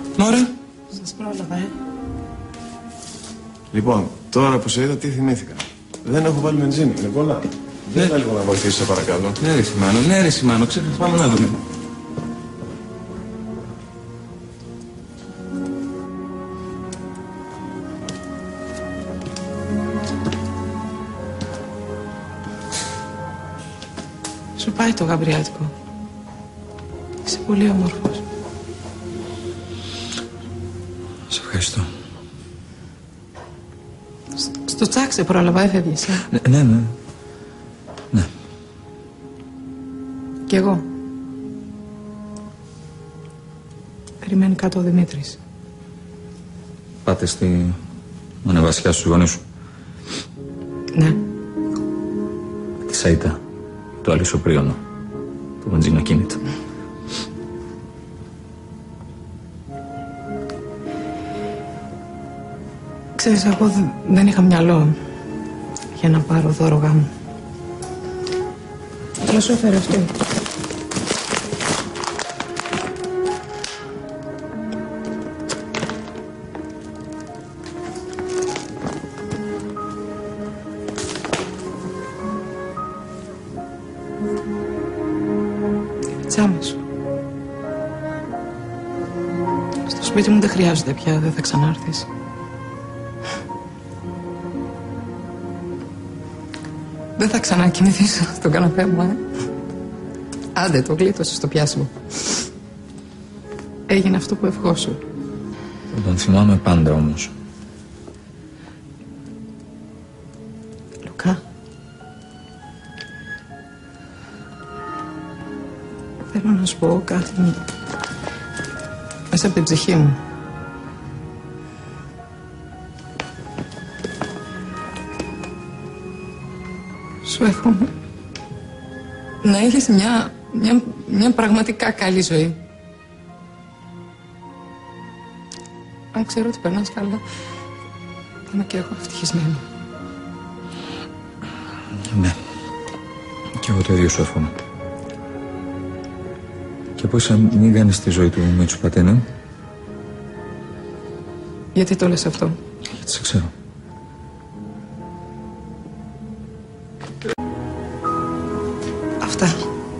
Μωρέ. Σας πρόλαβα, Λοιπόν, τώρα που σε είδα, τι θυμήθηκα. Δεν έχω βάλει βενζίνη, είναι πολλά. Δεν θα λίγο να βοηθήσεις, σε παρακαλώ. Ναι ρε Σιμάνο, ξέχασα, πάμε να δούμε. Σου πάει το γαμπριάτικο. Είσαι πολύ όμορφος. Σε ευχαριστώ. Στο τσάκ σε πρόλαβα, έφευγες. Ναι. Κι εγώ. Περιμένει κάτω ο Δημήτρης. Πάτε στη μονεβασιά στους γονείς σου. Ναι. Τη Σαΐτα, το αλυσοπρίωνο, το βενζινοκίνητο. Ξέρεις, εγώ δεν είχα μυαλό για να πάρω δώρο γάμου. Αλλά σου έφερε αυτό. Τσάμες σου. Στο σπίτι μου δεν χρειάζεται πια, δεν θα ξανάρθεις. Δεν θα ξανά κοιμηθείς στον καναπέ μου, Άντε, το γλίτωσες στο πιάσιμο. Έγινε αυτό που ευχόσου. Θα τον θυμάμαι πάντα όμως. Λουκά. Θέλω να σου πω κάτι μέσα από την ψυχή μου. Σου εύχομαι να έχεις μια πραγματικά καλή ζωή. Αν ξέρω ότι περνάς καλά, θα είμαι και εγώ ευτυχισμένη. Ναι. Και εγώ το ίδιο σου εύχομαι. Και πώς θα μην κάνεις τη ζωή του Μίτσου Πατένου. Γιατί το λες αυτό? Γιατί σε ξέρω. Αυτά.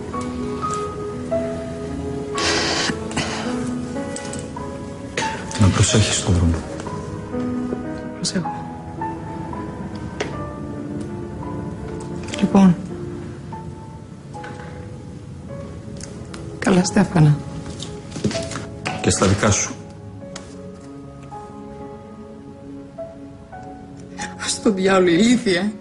Να προσέχεις το δρόμο. Προσέχω. Λοιπόν. Καλά, Στέφανα. Και στα δικά σου. Στο διάολο ηλίθεια.